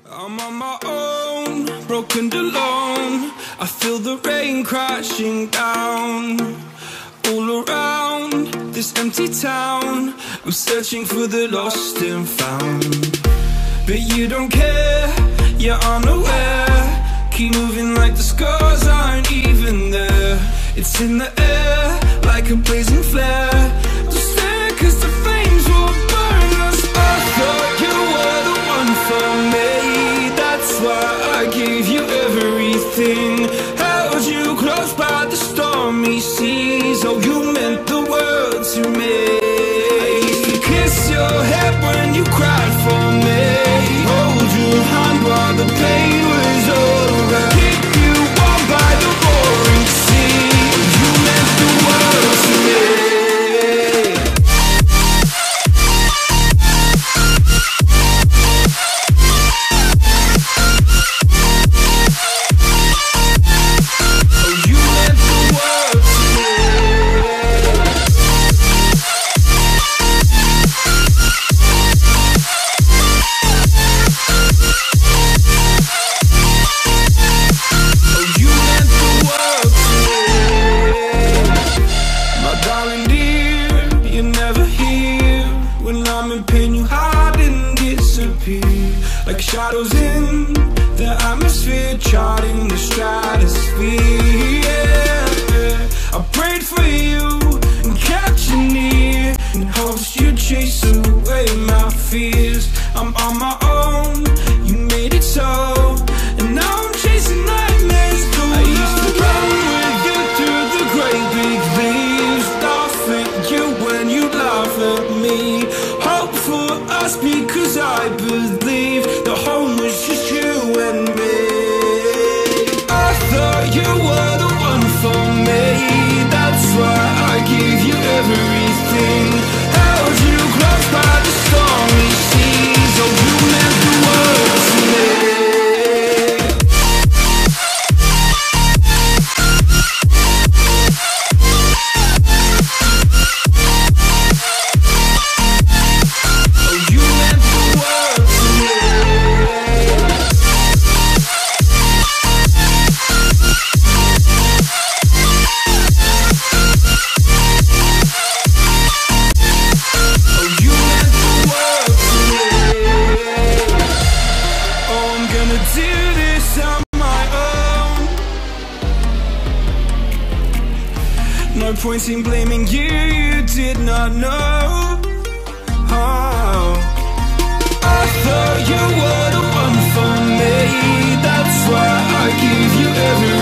I'm on my own, broken alone. I feel the rain crashing down all around this empty town. I'm searching for the lost and found, but you don't care, you're unaware. Keep moving like the scars aren't even there. It's in the air like a blazing flare. Don't stare cause the flames will burn us. I thought you were the one for me, that's why I gave you everything. Held you close by the stormy seas. Oh, you meant the world to me. I used to kiss your head when you cried for me, hold your hand while the pain was over, keep you warm by the roaring sea. You meant the world to me. Like shadows in the atmosphere, charting the stratosphere. Yeah. I prayed for you and kept you near in hopes you'd chase away my fears. I'm on my own, you made it so, and now I'm chasing nightmares too. I used to run with you through the great big leaves, laugh at you when you laugh at me. Hope for us because I believe the home was just you and me. I thought you were the one for me, that's why I gave you everything. Held you close by the stormy seas. Oh, you meant the world to me. No point in blaming you, you did not know. Oh, I thought you were the one for me, that's why I gave you everything.